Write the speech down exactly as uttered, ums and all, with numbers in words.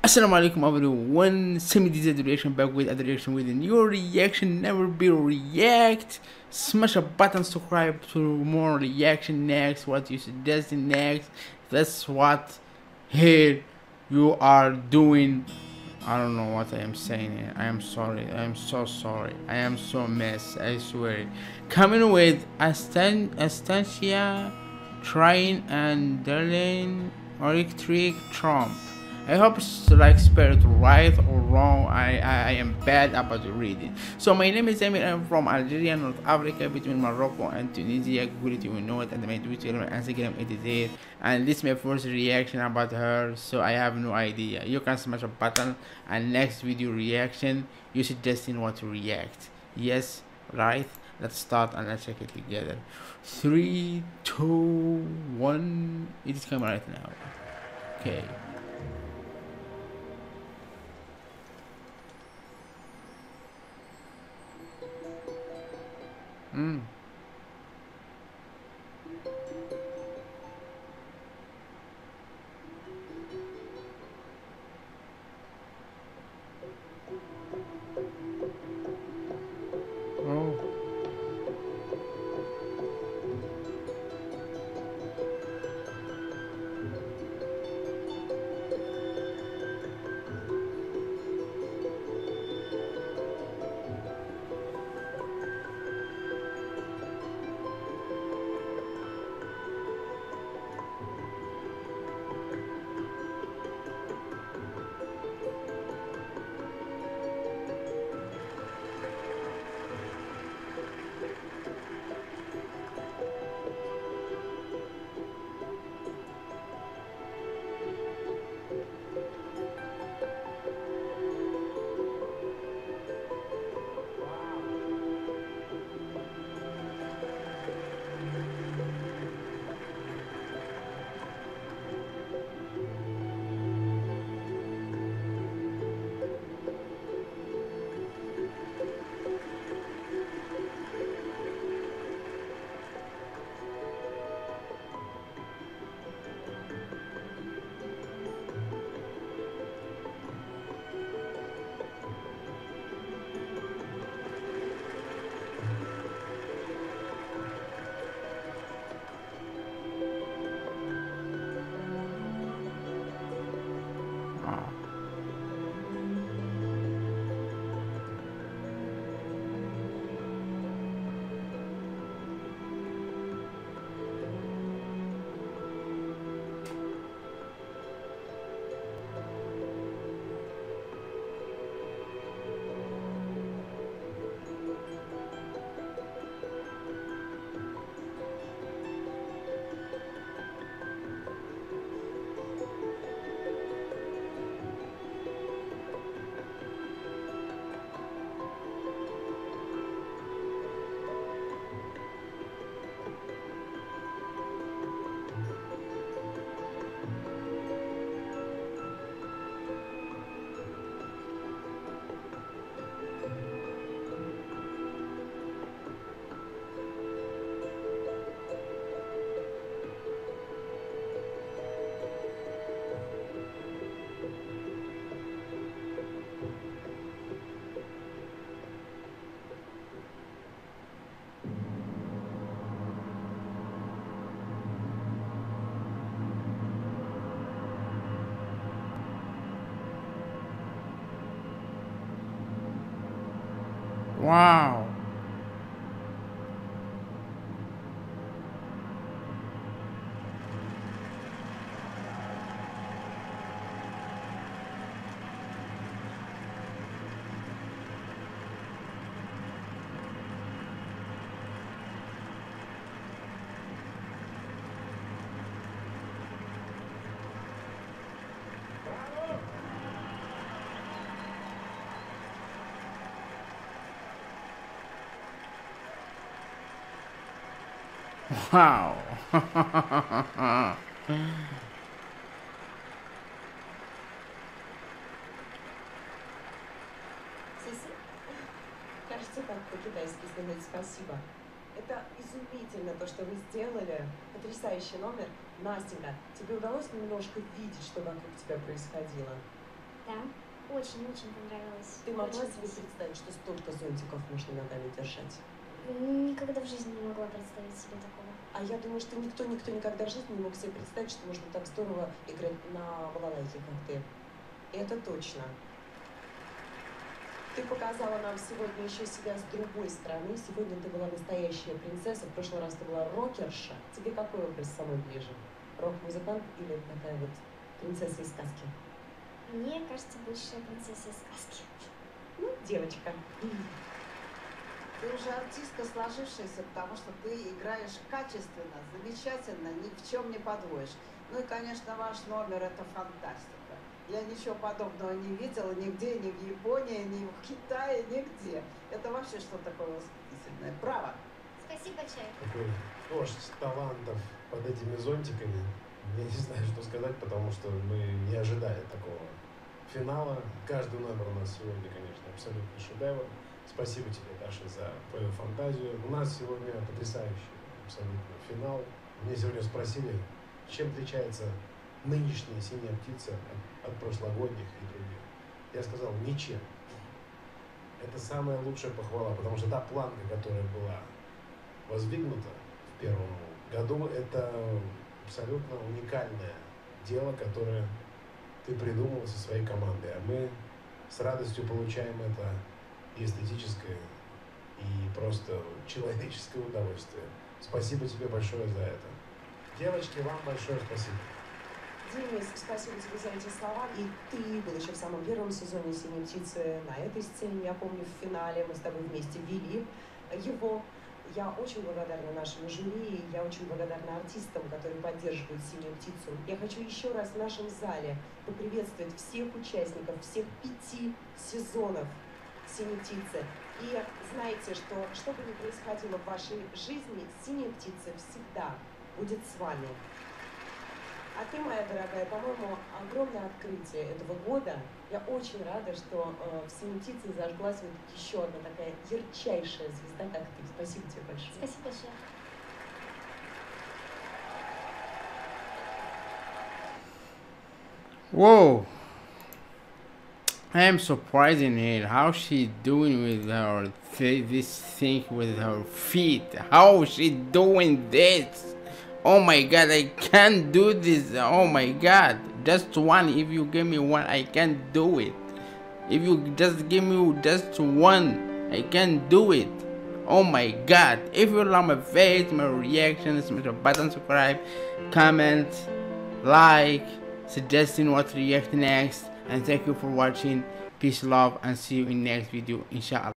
Assalamu alaikum everyone, Samir this reaction back with other reaction with a new reaction, never be react. Smash a button, subscribe to more reaction next, what you suggest next. That's what here you are doing. I don't know what I am saying here. I am sorry, I am so sorry, I am so mess, I swear. Coming with Anastasia Tyurina and Dalian Acrobatic Troupe. I hope it's like spelled right or wrong. I, I, I am bad about reading. So my name is Samir. I'm from Algeria, North Africa, between Morocco and Tunisia. Google it, you will know it. And my Twitter and Instagram it is there. And this is my first reaction about her, so I have no idea. You can smash a button and next video reaction you suggesting what to react. Yes, right? Let's start and let's check it together. Three, two, one. It is coming right now. Okay. Mm. Oh. Wow. Wow. Кажется, так по-китайски сказать спасибо. Это изумительно, то, что вы сделали. Потрясающий номер. Настенька, тебе удалось немножко видеть, что вокруг тебя происходило? Да, очень-очень понравилось. Ты могла Очень себе спасибо. представить, что столько зонтиков можно ногами держать? Никогда в жизни не могла представить себе такого. А я думаю, что никто-никто никогда в жизни не мог себе представить, что можно так здорово играть на балалайке, как ты. Это точно. Ты показала нам сегодня еще себя с другой стороны. Сегодня ты была настоящая принцесса. В прошлый раз ты была рокерша. Тебе какой образ самый ближе? Рок-музыкант или такая вот принцесса из сказки? Мне кажется, больше принцесса из сказки. Ну, девочка. Ты уже артистка сложившаяся, потому что ты играешь качественно, замечательно, ни в чем не подводишь. Ну и, конечно, ваш номер – это фантастика. Я ничего подобного не видела нигде, ни в Японии, ни в Китае, нигде. Это вообще что такое восхитительное. Браво! Спасибо, Чай. Такой дождь талантов под этими зонтиками. Я не знаю, что сказать, потому что мы не ожидали такого финала. Каждый номер у нас сегодня, конечно, абсолютно шедевр. Спасибо тебе, Даша, за твою фантазию. У нас сегодня потрясающий абсолютно финал. Мне сегодня спросили, чем отличается нынешняя синяя птица от, от прошлогодних и других. Я сказал, ничем. Это самая лучшая похвала, потому что та планка, которая была воздвигнута в первом году, это абсолютно уникальное дело, которое ты придумал со своей командой. А мы с радостью получаем это и эстетическое, и просто человеческое удовольствие. Спасибо тебе большое за это. Девочки, вам большое спасибо. Денис, спасибо тебе за эти слова. И ты был еще в самом первом сезоне «Синей птицы» на этой сцене, я помню, в финале. Мы с тобой вместе вели его. Я очень благодарна нашему жюри, я очень благодарна артистам, которые поддерживают «Синюю птицу». Я хочу еще раз в нашем зале поприветствовать всех участников, всех пяти сезонов «Синей птицы». И знаете, что что бы ни происходило в вашей жизни, «Синяя птица» всегда будет с вами. А ты, моя дорогая, по-моему, огромное открытие этого года. Я очень рада, что э, в «Синей птице» зажглась вот еще одна такая ярчайшая звезда, как ты. Спасибо тебе большое. Спасибо большое. Whoa! I am surprising her how she doing with her th this thing with her feet. How she doing this? Oh my god, I can't do this. Oh my god, just one. If you give me one, I can't do it. If you just give me just one, I can't do it. Oh my god. If you love my face, my reactions, smash the button, subscribe, comment, like, suggesting what to react next, and thank you for watching. Peace, love, and see you in next video, inshallah.